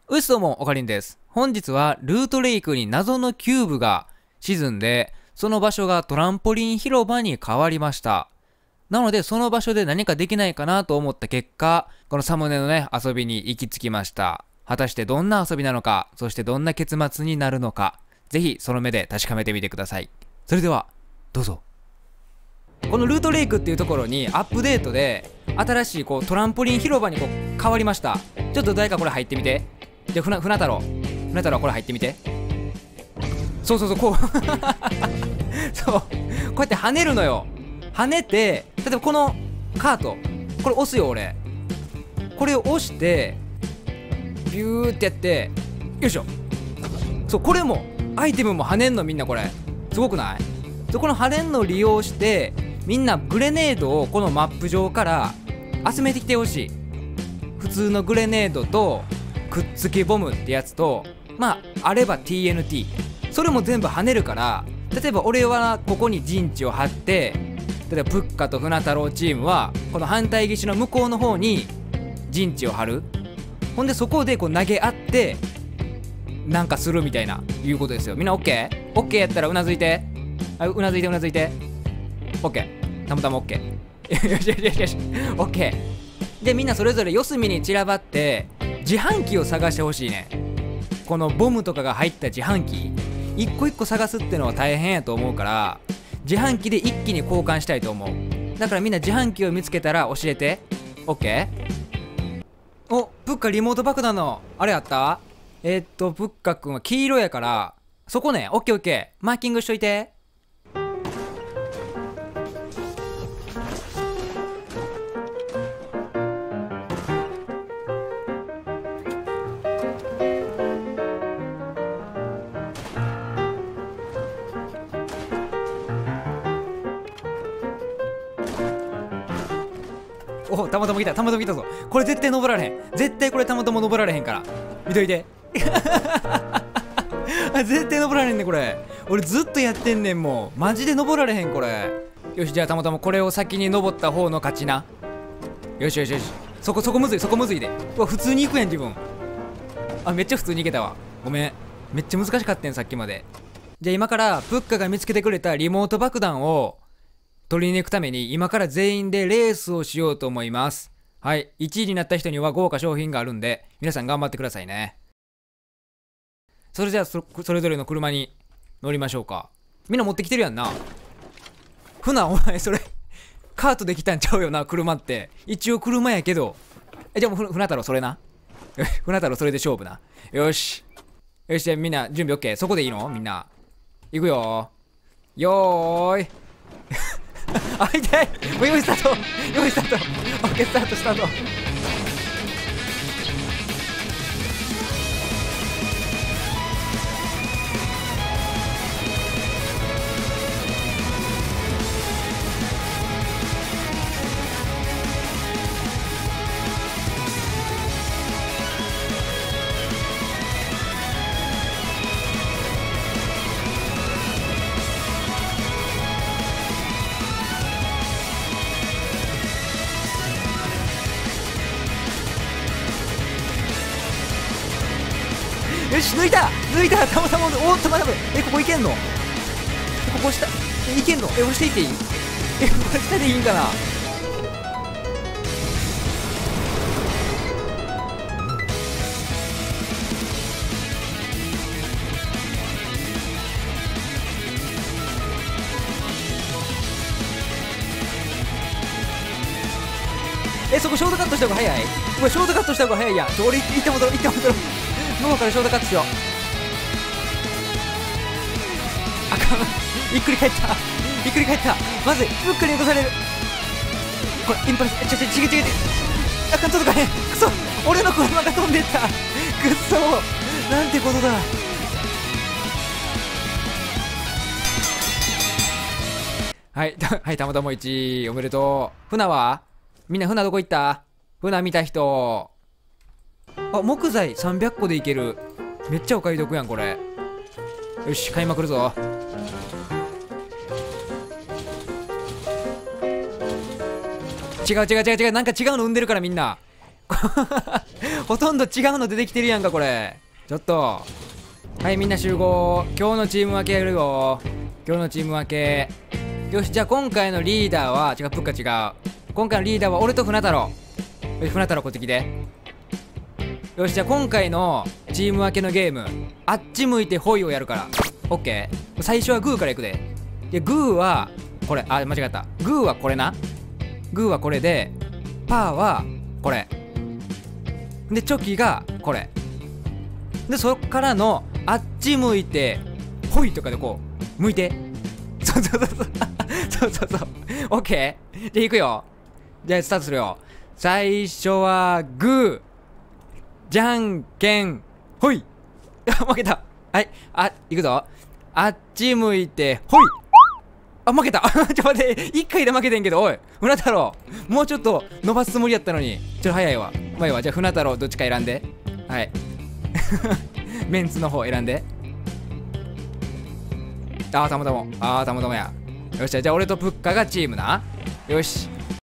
うっすどうも、おかりんです。本日はルートレイクに謎のキューブが沈んで、その場所がトランポリン広場に変わりました。なので、その場所で何かできないかなと思った結果、このサムネのね、遊びに行き着きました。果たしてどんな遊びなのか、そしてどんな結末になるのか、ぜひその目で確かめてみてください。それでは、どうぞ。このルートレイクっていうところにアップデートで、新しいトランポリン広場に変わりました。ちょっと誰かこれ入ってみて。で、船太郎これ入ってみて。そうそうそう、こうそうこうやって跳ねるのよ。跳ねて、例えばこのカートこれ押すよ。俺これを押してビューってやって、よいしょ。そう、これもアイテムも跳ねんの。みんなこれすごくない？そこの跳ねんのを利用して、みんなグレネードをこのマップ上から集めてきてほしい。普通のグレネードとくっつきボムってやつと、あれば TNT、 それも全部跳ねるから、例えば俺はここに陣地を張って、例えばプッカと船太郎チームはこの反対岸の向こうの方に陣地を張る。ほんでそこで投げ合ってなんかするみたいないうことですよ。みんな OK？OK やったらうなずいて。うなずいて OK。 たまたま OK よしよしよしよし OK で、みんなそれぞれ四隅に散らばって自販機を探してほしいね。このボムとかが入った自販機一個一個探すってのは大変やと思うから、自販機で一気に交換したいと思う。だからみんな自販機を見つけたら教えて。 OK。 お、プッカリモート爆弾のあれあった？プッカくんは黄色やからそこね。 OKOK、 マーキングしといて。お、たまたま来たぞ。これ絶対登られへん。絶対これたまたま登られへんから見といて絶対登られへんね。これ俺ずっとやってんねん。もうマジで登られへんこれ。よし、じゃあたまたまこれを先に登った方の勝ちな。よしよしよし。そこむずいで。うわ、普通に行くやん自分。あ、めっちゃ普通に行けたわ。ごめん、めっちゃ難しかったんさっきまで。じゃあ今からプッカが見つけてくれたリモート爆弾を取りに行くために、今から全員でレースをしようと思います。はい、1位になった人には豪華商品があるんで、皆さん頑張ってくださいね。それじゃあ それぞれの車に乗りましょうか。みんな持ってきてるやんな。船、お前それカートできたんちゃうよな。車って一応車やけど。じゃあもう船太郎それな。船太郎それで勝負な。よしよし、じゃあみんな準備 OK。 そこでいいの？みんな行くよ。よーいあ、痛い。もう用意スタート。オッケー、スタート。よし、抜いた。たまたま。おっと、まだここいけんの？ここ下いけんの？押していっていい？これ下でいいんかな。そこショートカットした方が早い。うわ、ショートカットした方が早いやん。俺行って戻ろう。脳からショートカットしよう。あかんひっくり返ったまずい。プッカに落とされる。これインパルス。違う。あかん、届かへん。くそ、俺の車が飛んでった。くっそ、なんてことだ。はい、たまたま1位おめでとう。船はみんな、船どこ行った？船見た人。あ、木材300個でいける。めっちゃお買い得やんこれ。よし、買いまくるぞ。違う、なんか違うの生んでるからみんなほとんど違うの出てきてるやんか、これ。ちょっと。はい、みんな集合。今日のチーム分けやるよ。今日のチーム分け。よし、じゃあ今回のリーダーは、違う、プッカ違う。今回のリーダーは俺と船太郎。よし、船太郎こっち来て。よし、じゃあ今回のチーム分けのゲーム、あっち向いてホイをやるから。オッケー。最初はグーからいくで。で、グーは、これ、あ、間違った。グーはこれな。グーはこれで、パーはこれ。で、チョキがこれ。で、そっからの、あっち向いて、ホイとかでこう、向いて。そうそうそうそう。そうそうそう。オッケー。じゃあ行くよ。じゃあスタートするよ。最初はグー。じゃんけん、ほい。負けた。はい。あ、行くぞ。あっち向いて、ほい。あ、負けた。ちょっと待って。一回で負けてんけど、おい。船太郎。もうちょっと伸ばすつもりやったのに。ちょっと早いわ。まあいいわ。じゃあ船太郎どっちか選んで。はい。メンツの方選んで。あー、たまたま。あー、たまたまや。よっしゃ。じゃあ俺とプッカがチームな。よし。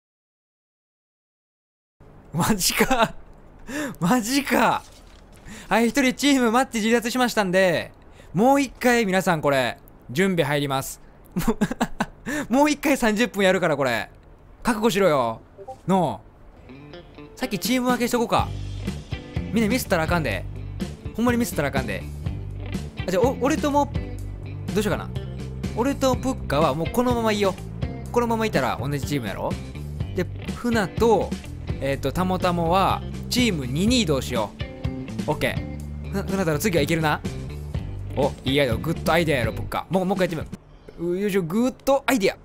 マジか。マジか。はい、一人チームマッチ離脱しましたんで、もう一回皆さんこれ、準備入ります。もう一回30分やるからこれ。覚悟しろよ。のう。さっきチーム分けしとこうか。みんなミスったらあかんで。ほんまにミスったらあかんで。あ、じゃあ、俺とも、どうしようかな。俺とプッカはもうこのままいいよ。このままいたら同じチームやろ。で、船と、たもたもは、チーム2に移動しよう。オッケー。船太郎次はいけるな。お、いいアイデア。グッドアイデアやろ、プッカ。もう一回やってみよう。よいしょ、グッドアイデア。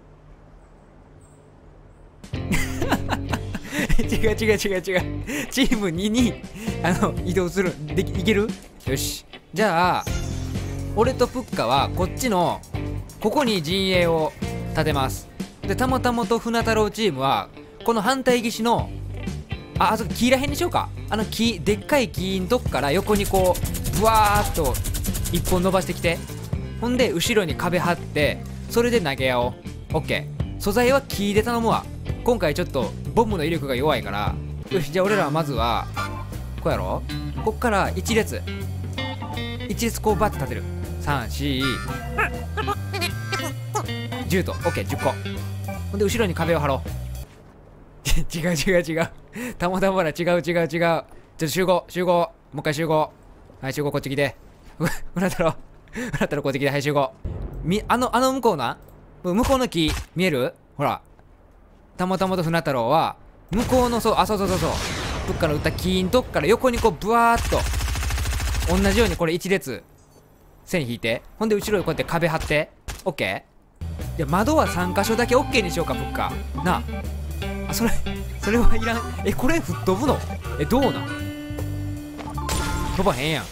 違う。チーム2に、移動する。いける？よし。じゃあ、俺とプッカは、こっちの、ここに陣営を立てます。で、たもたもと船太郎チームは、この反対岸の、あそこ木らへんにしようか。木、でっかい木んとこから横にこう、ブワーっと一本伸ばしてきて。ほんで、後ろに壁張って、それで投げ合おう。オッケー。素材は木で頼むわ。今回ちょっと、ボムの威力が弱いから。よし、じゃあ俺らはまずは、こうやろ？こっから一列こうバッて立てる。3、4、10と。オッケー、10個。ほんで、後ろに壁を張ろう。違う。たまたまだ、違う。ちょっと集合。もう一回集合。はい、集合こっち来て。船太郎こっち来て。はい、集合。あの向こうな。向こうの木、見える？ほら。たまたまと船太郎は、向こうの、そう。プッカの打った木んとこから横にこう、ブワーっと。同じようにこれ一列、線引いて。ほんで、後ろにこうやって壁張って。オッケー？で、窓は3箇所だけオッケーにしようか、プッカ。なあ。あ、それはいらん。これ吹っ飛ぶの？どうなん？飛ばへんやん。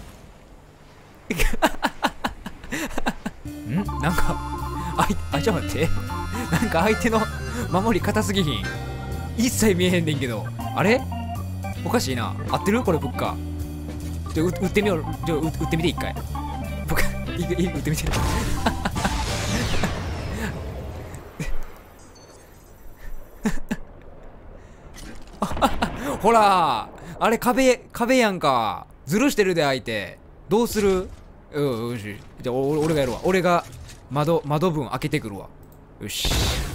なんか、ちょっと待って。なんか相手の守り硬すぎひん。一切見えへんねんけど。あれ？おかしいな。合ってる？これ、プッカ。撃ってみよう。撃ってみて、一回。プッカ、撃ってみて。ほら、あれ壁やんか。ずるしてるで、相手。どうする？よし。じゃあ俺がやるわ。俺が窓分開けてくるわ。よし。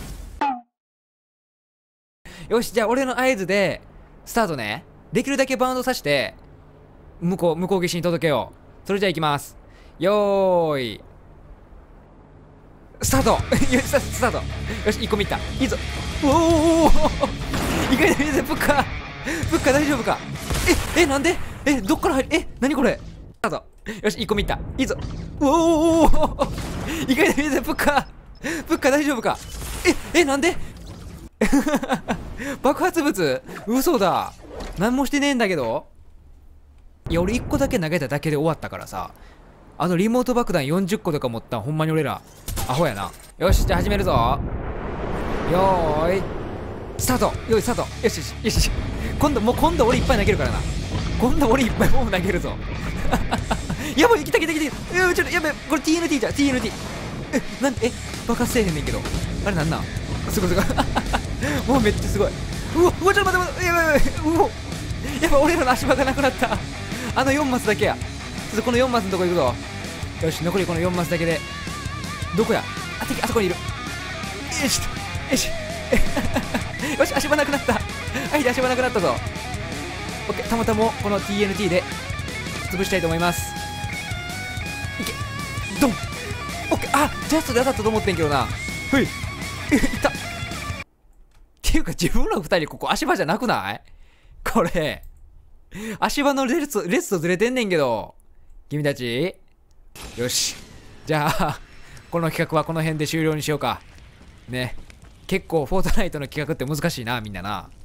よし、じゃあ俺の合図でスタートね。できるだけバウンドさして、向こう岸に届けよう。それじゃあ行きます。よーい。スタート。よし、スタート。よし、1個目いった。いいぞ。お意外と見て、プッカ大丈夫か？なんで？どっから入る？何これ？スタート。よし、1個目いった。いいぞ。意外と見て、プッカ大丈夫か？なんで？爆発物？嘘だ。何もしてねえんだけど。いや、俺1個だけ投げただけで終わったからさ。リモート爆弾40個とか持ったんほんまに俺らアホやな。よし、じゃあ始めるぞ。よーいスタート。よし。今度俺いっぱい投げるからな。今度俺いっぱいボム投げるぞ。やばい、来た。ちょっとやばい、これ TNT じゃん。TNT。なんで爆発せえへんねんけど。あれなんなん？すごい。もうめっちゃすごい。うわちょっと待って、やばい。 やっぱ俺らの足場がなくなった。あの4マスだけや。ちょっとこの4マスのとこ行くぞ。よし、残りこの4マスだけで。どこや。あ、敵、あそこにいる。よし、よし。よし、足場なくなった。はい、足場なくなったぞ。オッケー、たまたまこの TNT で潰したいと思います。いけ、ドン。オッケー、あ、ジャストで当たったと思ってんけどな。ほい。いったっていうか、自分ら2人ここ足場じゃなくない？これ足場の列とずれてんねんけど、君たち。よし、じゃあこの企画はこの辺で終了にしようかね。結構フォートナイトの企画って難しいな、みんなな。